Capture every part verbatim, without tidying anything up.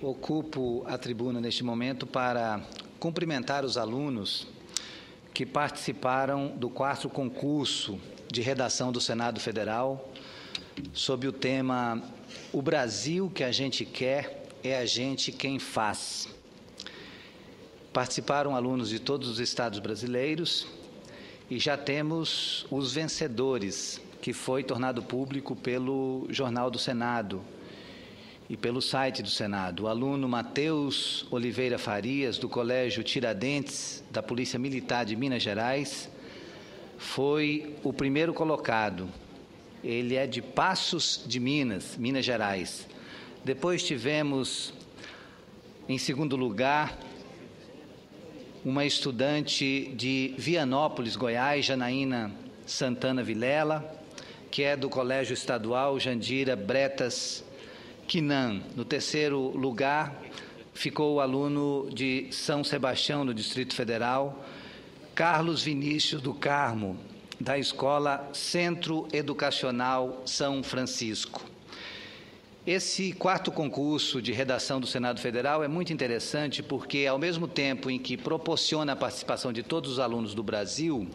Ocupo a tribuna neste momento para cumprimentar os alunos que participaram do quarto concurso de redação do Senado Federal sob o tema "O Brasil que a gente quer é a gente quem faz". Participaram alunos de todos os estados brasileiros e já temos os vencedores, que foi tornado público pelo Jornal do Senado e pelo site do Senado. O aluno Matheus Oliveira Farias, do Colégio Tiradentes, da Polícia Militar de Minas Gerais, foi o primeiro colocado. Ele é de Passos de Minas, Minas Gerais. Depois tivemos, em segundo lugar, uma estudante de Vianópolis, Goiás, Janaína Santana Vilela, que é do Colégio Estadual Jandira Bretas Quinan. No terceiro lugar, ficou o aluno de São Sebastião, no Distrito Federal, Carlos Vinícius do Carmo, da Escola Centro Educacional São Francisco. Esse quarto concurso de redação do Senado Federal é muito interessante porque, ao mesmo tempo em que proporciona a participação de todos os alunos do Brasil,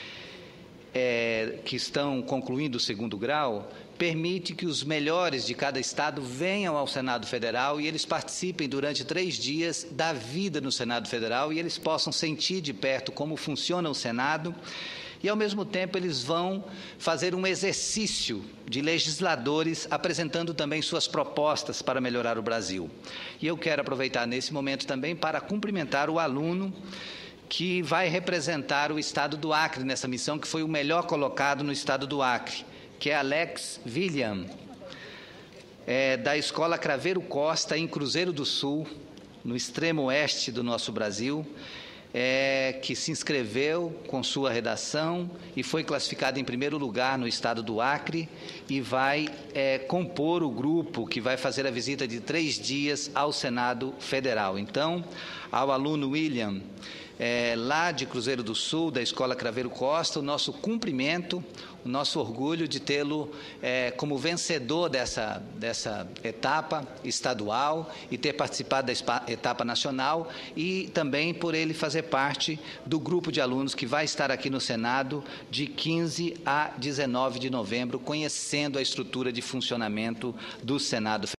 é, que estão concluindo o segundo grau, permite que os melhores de cada estado venham ao Senado Federal e eles participem durante três dias da vida no Senado Federal e eles possam sentir de perto como funciona o Senado e, ao mesmo tempo, eles vão fazer um exercício de legisladores apresentando também suas propostas para melhorar o Brasil. E eu quero aproveitar nesse momento também para cumprimentar o aluno que vai representar o estado do Acre nessa missão, que foi o melhor colocado no estado do Acre, que é Alex William, é, da Escola Craveiro Costa, em Cruzeiro do Sul, no extremo oeste do nosso Brasil, é, que se inscreveu com sua redação e foi classificado em primeiro lugar no estado do Acre e vai é, compor o grupo que vai fazer a visita de três dias ao Senado Federal. Então, ao aluno William, É, lá de Cruzeiro do Sul, da Escola Craveiro Costa, o nosso cumprimento, o nosso orgulho de tê-lo é, como vencedor dessa, dessa etapa estadual e ter participado da etapa nacional e também por ele fazer parte do grupo de alunos que vai estar aqui no Senado de quinze a dezenove de novembro, conhecendo a estrutura de funcionamento do Senado.